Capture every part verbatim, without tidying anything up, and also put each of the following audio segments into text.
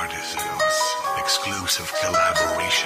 Artisans, exclusive collaboration.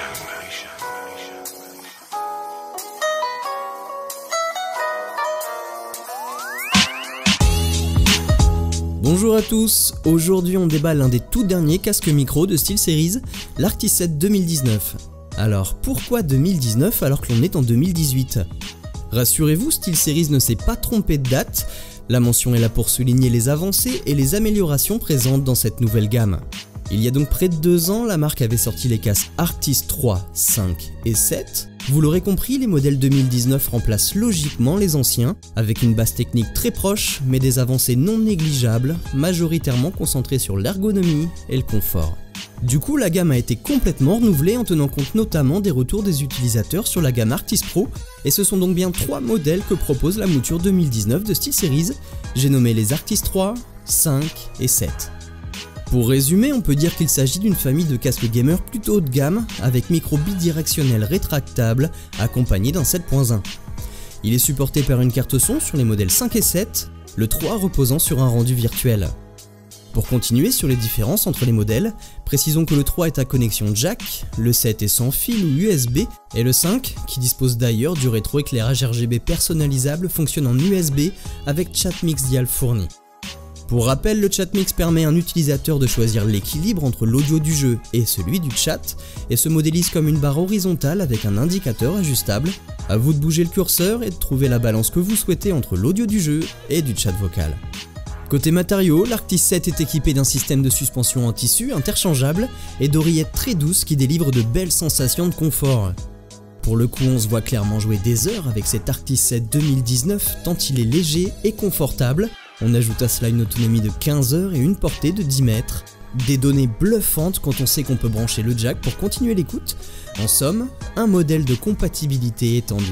Bonjour à tous, aujourd'hui on débat l'un des tout derniers casques micro de SteelSeries, l'Arctis-sept deux mille dix-neuf. Alors pourquoi deux mille dix-neuf alors que l'on est en deux mille dix-huit? Rassurez-vous, SteelSeries ne s'est pas trompé de date, la mention est là pour souligner les avancées et les améliorations présentes dans cette nouvelle gamme. Il y a donc près de deux ans, la marque avait sorti les casques Arctis trois, cinq et sept. Vous l'aurez compris, les modèles deux mille dix-neuf remplacent logiquement les anciens, avec une base technique très proche, mais des avancées non négligeables, majoritairement concentrées sur l'ergonomie et le confort. Du coup, la gamme a été complètement renouvelée en tenant compte notamment des retours des utilisateurs sur la gamme Arctis Pro, et ce sont donc bien trois modèles que propose la mouture deux mille dix-neuf de SteelSeries, j'ai nommé les Arctis trois, cinq et sept. Pour résumer, on peut dire qu'il s'agit d'une famille de casques gamer plutôt haut de gamme, avec micro bidirectionnel rétractable, accompagné d'un sept point un. Il est supporté par une carte son sur les modèles cinq et sept, le trois reposant sur un rendu virtuel. Pour continuer sur les différences entre les modèles, précisons que le trois est à connexion jack, le sept est sans fil ou U S B, et le cinq, qui dispose d'ailleurs du rétroéclairage R G B personnalisable, fonctionne en U S B avec Chatmix Dial fourni. Pour rappel, le Chatmix permet à un utilisateur de choisir l'équilibre entre l'audio du jeu et celui du chat, et se modélise comme une barre horizontale avec un indicateur ajustable. À vous de bouger le curseur et de trouver la balance que vous souhaitez entre l'audio du jeu et du chat vocal. Côté matériaux, l'Arctis sept est équipé d'un système de suspension en tissu interchangeable et d'oreillettes très douces qui délivrent de belles sensations de confort. Pour le coup, on se voit clairement jouer des heures avec cet Arctis sept deux mille dix-neuf tant il est léger et confortable. On ajoute à cela une autonomie de quinze heures et une portée de dix mètres. Des données bluffantes quand on sait qu'on peut brancher le jack pour continuer l'écoute. En somme, un modèle de compatibilité étendu.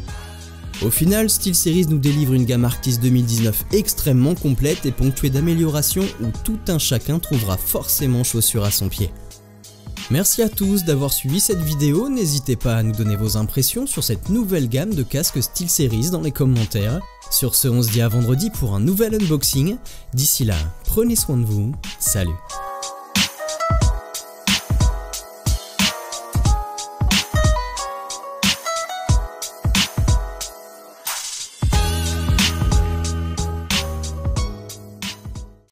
Au final, SteelSeries nous délivre une gamme Arctis deux mille dix-neuf extrêmement complète et ponctuée d'améliorations où tout un chacun trouvera forcément chaussure à son pied. Merci à tous d'avoir suivi cette vidéo, n'hésitez pas à nous donner vos impressions sur cette nouvelle gamme de casques SteelSeries dans les commentaires. Sur ce, on se dit à vendredi pour un nouvel unboxing. D'ici là, prenez soin de vous, salut.